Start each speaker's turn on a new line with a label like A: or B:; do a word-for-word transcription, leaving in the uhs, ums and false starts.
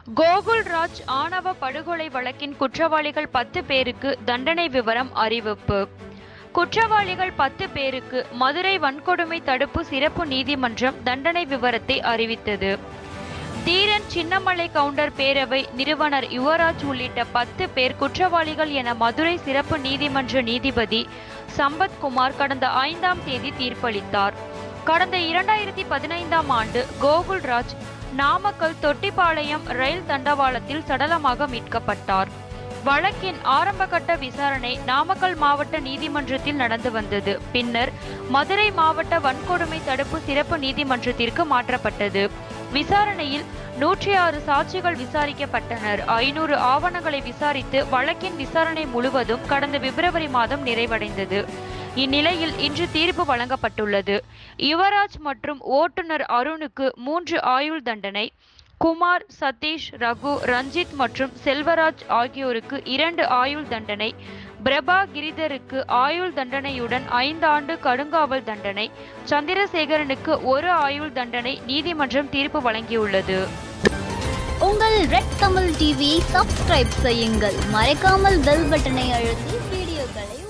A: கோகுல்ராஜ் ஆணவ படுகொலை வழக்கின் குற்றவாளிகள் பத்து பேருக்கு தண்டனை விவரம் அறிவிப்பு. குற்றவாளிகள் பத்து பேருக்கு மதுரை வன்கொடுமை தடுப்பு சிறப்பு நீதிமன்றம் தண்டனை விவரத்தை அறிவித்தது. தீரன் சின்னமலை கவுண்டர் பேரவை நிறுவனர் யுவராஜ் உள்ளிட்ட பத்து பேர் குற்றவாளிகள் என மதுரை சிறப்பு நீதிமன்ற நீதிபதி சம்பத்குமார் கடந்த ஐந்தாம் தேதி தீர்ப்பளித்தார். கடந்த இரண்டாயிரத்தி பதினைந்தாம் ஆண்டு கோகுல்ராஜ் நாமக்கல் தொட்டிப்பாளையம் ரயில் தண்டவாளத்தில் சடலமாக மீட்கப்பட்டார். வழக்கின் ஆரம்பகட்ட விசாரணை நாமக்கல் மாவட்ட நீதிமன்றத்தில் நடந்து வந்தது. பின்னர் மதுரை மாவட்ட வன்கொடுமை தடுப்பு சிறப்பு நீதிமன்றத்திற்கு மாற்றப்பட்டது. விசாரணையில் நூற்றி ஆறு சாட்சிகள் விசாரிக்கப்பட்டனர். ஐநூறு ஆவணங்களை விசாரித்து வழக்கின் விசாரணை முழுவதும் கடந்த பிப்ரவரி மாதம் நிறைவடைந்தது. இந்நிலையில் இன்று தீர்ப்பு வழங்கப்பட்டுள்ளது. யுவராஜ் மற்றும் ஓட்டுநர் அருணுக்கு மூன்று ஆயுள் தண்டனை, குமார், சதீஷ், ரகு, ரஞ்சித் மற்றும் செல்வராஜ் ஆகியோருக்கு இரண்டு ஆயுள் தண்டனை, பிரபா கிரிதருக்கு ஆயுள் தண்டனையுடன் ஐந்து ஆண்டு கடுங்காவல் தண்டனை, சந்திரசேகரனுக்கு ஒரு ஆயுள் தண்டனை நீதிமன்றம் தீர்ப்பு வழங்கியுள்ளது.
B: உங்கள் ரெட் கமல் டிவியை சப்ஸ்கிரைப் செய்யுங்கள். மறக்காமல் பெல் பட்டனை அழுத்தி வீடியோக்களை